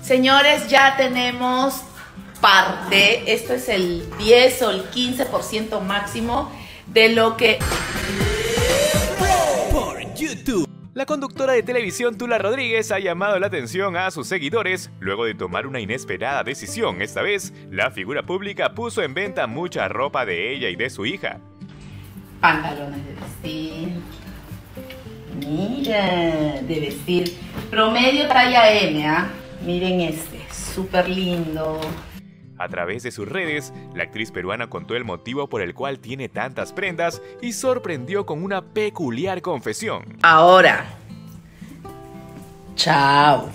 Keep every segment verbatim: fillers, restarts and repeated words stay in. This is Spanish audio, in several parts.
Señores, ya tenemos parte, esto es el diez o el quince por ciento máximo de lo que... Por YouTube. La conductora de televisión Tula Rodríguez ha llamado la atención a sus seguidores luego de tomar una inesperada decisión. Esta vez, la figura pública puso en venta mucha ropa de ella y de su hija. Pantalones de vestir. Mira, de vestir. Promedio talla M, ¿ah? Miren este, súper lindo. A través de sus redes, la actriz peruana contó el motivo por el cual tiene tantas prendas y sorprendió con una peculiar confesión. Ahora, chao.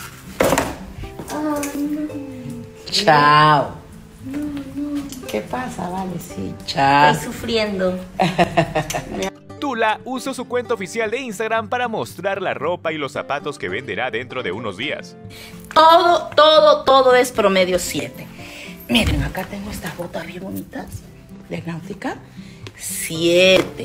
Oh, no. Chao. No, no. ¿Qué pasa? Vale, sí, chao. Estoy sufriendo. Tula usó su cuenta oficial de Instagram para mostrar la ropa y los zapatos que venderá dentro de unos días. Todo, todo, todo es promedio siete. Miren, acá tengo estas botas bien bonitas de náutica. siete.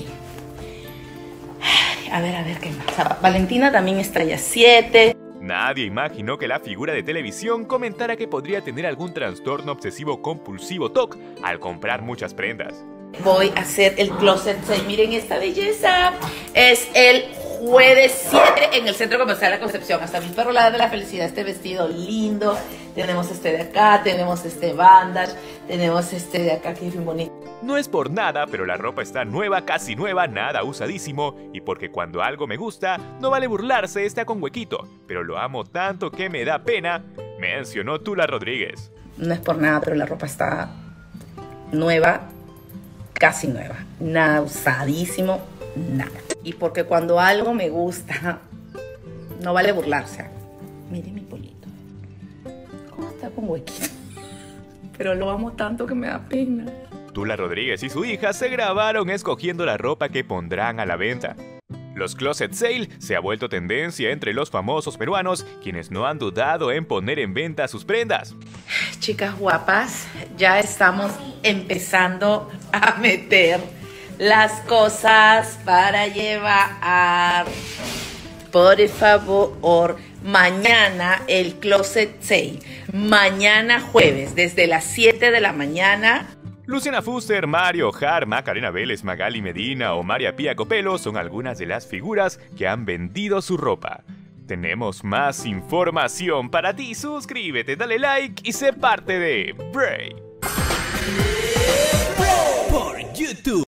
A ver, a ver qué más. Valentina también es talla siete. Nadie imaginó que la figura de televisión comentara que podría tener algún trastorno obsesivo compulsivo T O C al comprar muchas prendas. Voy a hacer el closet sale. Miren esta belleza. Es el jueves siete en el Centro Comercial La Concepción. Hasta mi perro la de la felicidad. Este vestido lindo. Tenemos este de acá, tenemos este bandage, tenemos este de acá que es bien bonito. No es por nada, pero la ropa está nueva, casi nueva, nada usadísimo. Y porque cuando algo me gusta, no vale burlarse, está con huequito. Pero lo amo tanto que me da pena, mencionó Tula Rodríguez. No es por nada, pero la ropa está nueva, casi nueva. Nada usadísimo, nada. Y porque cuando algo me gusta, no vale burlarse. Miren mi polito. ¿Cómo está con huequito? Pero lo amo tanto que me da pena. Tula Rodríguez y su hija se grabaron escogiendo la ropa que pondrán a la venta. Los closet sale se ha vuelto tendencia entre los famosos peruanos, quienes no han dudado en poner en venta sus prendas. Chicas guapas, ya estamos empezando a meter las cosas para llevar. Por favor, mañana el closet sale. Mañana jueves, desde las siete de la mañana. Luciana Fuster, Mario Jar, Macarena Vélez, Magali Medina o María Pía Copelo son algunas de las figuras que han vendido su ropa. Tenemos más información para ti. Suscríbete, dale like y sé parte de Bray. Por YouTube.